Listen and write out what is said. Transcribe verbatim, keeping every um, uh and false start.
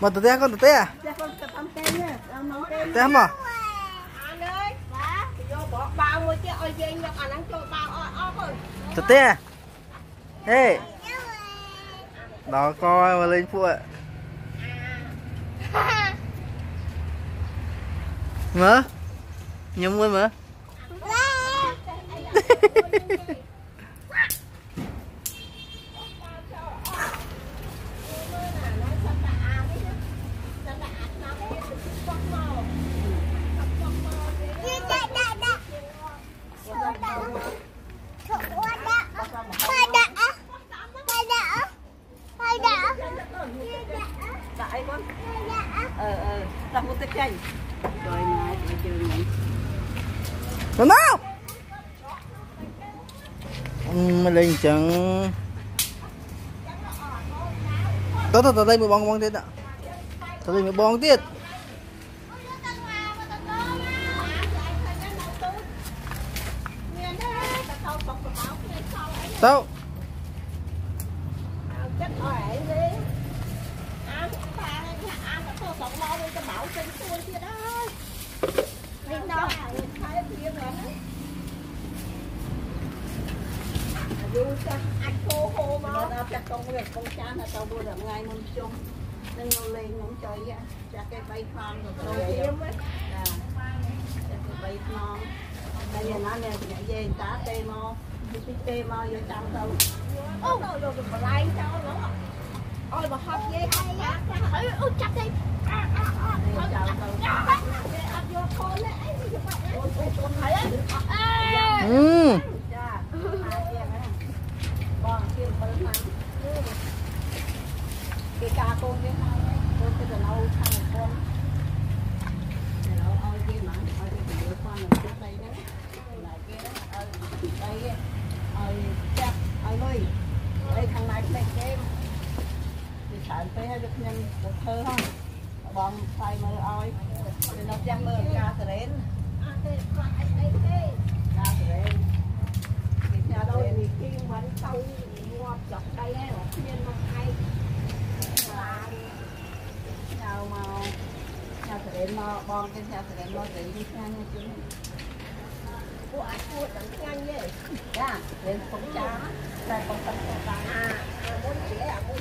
Mà tụi té con tụi té à? Té mà. Tụi té à? Ê. Đó coi mà lên phụ ạ. Mở. Nhung ơi mở. Ờ ờ, làm một cái chanh. Rồi này, rồi chơi này. Rồi nào. Mà lên chẳng. Tới tới tới đây mới bong bong tiết ạ. Tới đây mới bong tiết. Đâu? Anh khô khô mà nó chắc con người con cha là tao vừa được ngày mùng chung nên nó lên nó chơi vậy chắc cái bay con rồi tôi kiếm ấy là cái bay non bây giờ nó nè nhảy về tá tê mo cái tê mo vô trong đâu ô rồi rồi mà lại sao nữa ôi mà hot ghê hay á ôi chặt đi vô con đấy Ừ. cái cá con cái hai con cái là nấu thằng con này nó ơi kia mà ơi cái đứa con là cái đây đấy này kia ơi đây ơi chắc ơi nuôi đây thằng này cái game thì sản tới hay được nhân một thơ không bom phai mơ ơi thì nó chăm mơ cá từ đến cá từ đến thì nhà đâu thì khi bắn sâu ngọt dọc đây là thiên nó hay chào mà chào từ đến nó bom cái chào từ đến nó để đi sang nha chú của anh mua tận nhanh vậy dạ đến phòng trà đây phòng tận phòng trà à muốn trẻ